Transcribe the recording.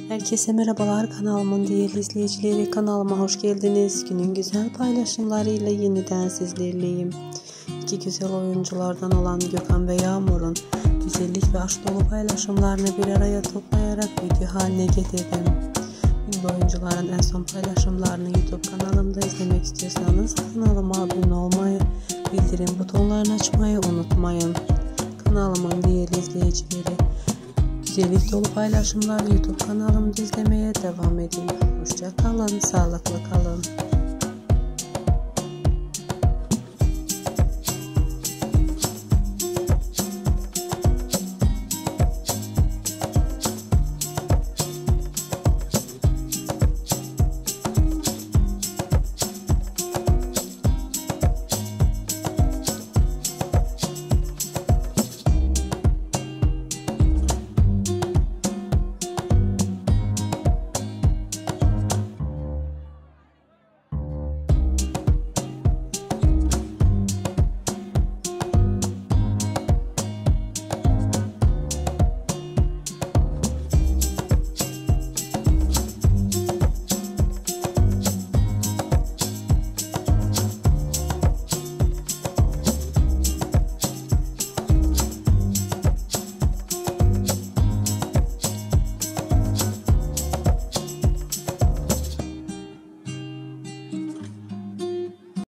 Herkese merhabalar, kanalımın değerli izleyicileri, kanalıma hoş geldiniz. Günün güzel paylaşımlarıyla yeniden sizlerleyim. İki güzel oyunculardan olan Gökhan ve Yağmur'un güzellik ve aşk dolu paylaşımlarını bir araya toplayarak video haline getirdim. Ünlü oyuncuların en son paylaşımlarını YouTube kanalımda izlemek istiyorsanız kanalıma abone olmayı, bildirim butonlarını açmayı unutmayın. Kanalımın değerli izleyicileri, güzellik dolu paylaşımlar YouTube kanalımda izlemeye devam edin. Hoşça kalın, sağlıklı kalın.